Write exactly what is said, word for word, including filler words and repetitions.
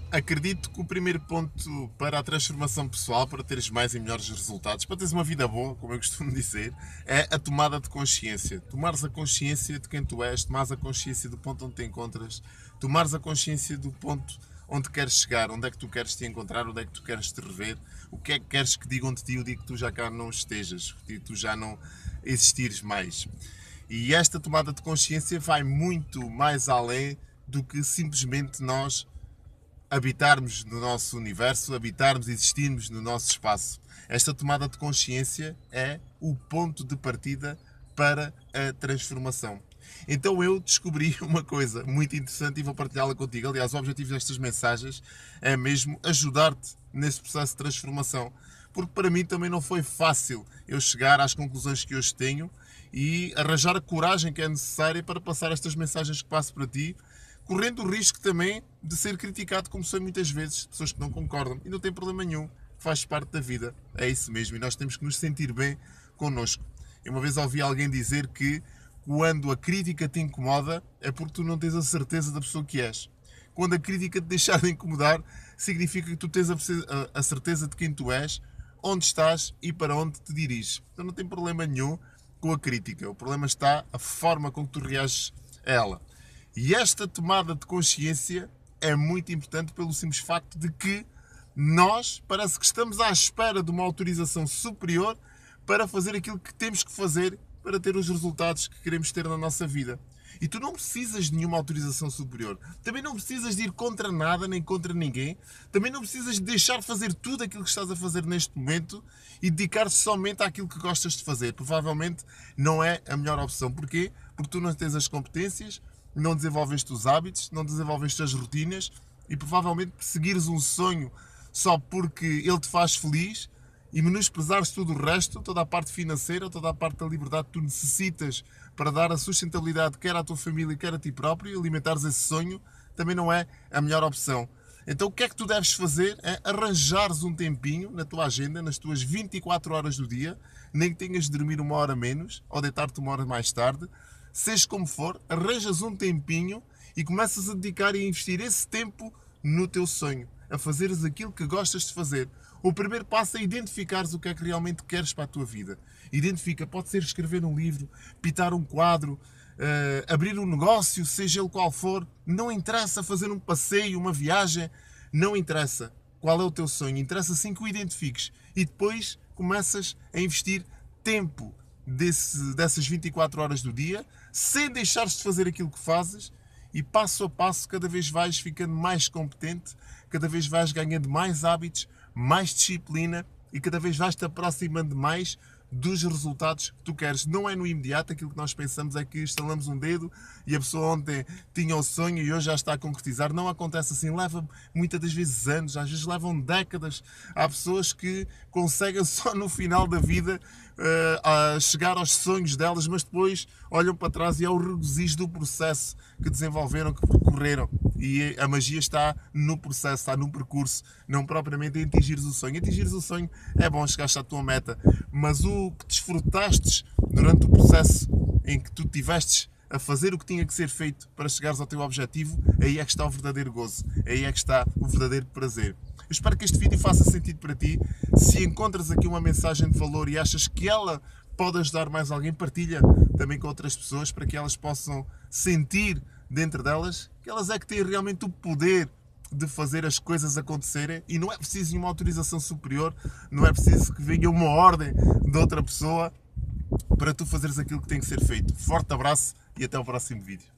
Acredito que o primeiro ponto para a transformação pessoal, para teres mais e melhores resultados, para teres uma vida boa, como eu costumo dizer, é a tomada de consciência. Tomares a consciência de quem tu és, tomares a consciência do ponto onde te encontras, tomares a consciência do ponto onde queres chegar, onde é que tu queres te encontrar, onde é que tu queres te rever, o que é que queres que digam de ti o dia que tu já cá não estejas, que tu já não existires mais. E esta tomada de consciência vai muito mais além do que simplesmente nós habitarmos no nosso universo, habitarmos e existirmos no nosso espaço. Esta tomada de consciência é o ponto de partida para a transformação. Então eu descobri uma coisa muito interessante e vou partilhá-la contigo. Aliás, o objetivo destas mensagens é mesmo ajudar-te nesse processo de transformação. Porque para mim também não foi fácil eu chegar às conclusões que hoje tenho e arranjar a coragem que é necessária para passar estas mensagens que passo para ti, correndo o risco também de ser criticado, como sou muitas vezes, pessoas que não concordam. E não tem problema nenhum, faz parte da vida. É isso mesmo, e nós temos que nos sentir bem connosco. Eu uma vez ouvi alguém dizer que quando a crítica te incomoda, é porque tu não tens a certeza da pessoa que és. Quando a crítica te deixar de incomodar, significa que tu tens a certeza de quem tu és, onde estás e para onde te diriges. Então não tem problema nenhum com a crítica. O problema está a forma com que tu reages a ela. E esta tomada de consciência é muito importante pelo simples facto de que nós parece que estamos à espera de uma autorização superior para fazer aquilo que temos que fazer para ter os resultados que queremos ter na nossa vida. E tu não precisas de nenhuma autorização superior. Também não precisas de ir contra nada nem contra ninguém. Também não precisas de deixar de fazer tudo aquilo que estás a fazer neste momento e dedicar-te somente àquilo que gostas de fazer. Provavelmente não é a melhor opção. Porquê? Porque tu não tens as competências, não desenvolveste os hábitos, não desenvolveste as rotinas e provavelmente perseguires um sonho só porque ele te faz feliz e menosprezares tudo o resto, toda a parte financeira, toda a parte da liberdade que tu necessitas para dar a sustentabilidade quer à tua família, quer a ti próprio, e alimentares esse sonho, também não é a melhor opção. Então o que é que tu deves fazer é arranjares um tempinho na tua agenda, nas tuas vinte e quatro horas do dia, nem que tenhas de dormir uma hora menos ou deitar-te uma hora mais tarde, seja como for, arranjas um tempinho e começas a dedicar e a investir esse tempo no teu sonho, a fazeres aquilo que gostas de fazer. O primeiro passo é identificares o que é que realmente queres para a tua vida. Identifica, pode ser escrever um livro, pintar um quadro, uh, abrir um negócio, seja ele qual for. Não interessa fazer um passeio, uma viagem, não interessa qual é o teu sonho. Interessa sim que o identifiques e depois começas a investir tempo desse, dessas vinte e quatro horas do dia, sem deixares de fazer aquilo que fazes, e passo a passo cada vez vais ficando mais competente, cada vez vais ganhando mais hábitos, mais disciplina e cada vez vais-te aproximando mais dos resultados que tu queres. Não é no imediato, aquilo que nós pensamos é que instalamos um dedo e a pessoa ontem tinha o sonho e hoje já está a concretizar. Não acontece assim, leva muitas das vezes anos, às vezes levam décadas. Há pessoas que conseguem só no final da vida uh, a chegar aos sonhos delas, mas depois olham para trás e é o regozijo do processo que desenvolveram, que percorreram. E a magia está no processo, está no percurso, não propriamente em atingires o sonho. Atingires o sonho é bom, chegaste à tua meta, mas o que desfrutaste durante o processo em que tu tivestes a fazer o que tinha que ser feito para chegares ao teu objetivo, aí é que está o verdadeiro gozo, aí é que está o verdadeiro prazer. Eu espero que este vídeo faça sentido para ti. Se encontras aqui uma mensagem de valor e achas que ela pode ajudar mais alguém, partilha também com outras pessoas para que elas possam sentir dentro delas que elas é que têm realmente o poder de fazer as coisas acontecerem e não é preciso nenhuma autorização superior, não é preciso que venha uma ordem de outra pessoa para tu fazeres aquilo que tem que ser feito. Forte abraço e até o próximo vídeo.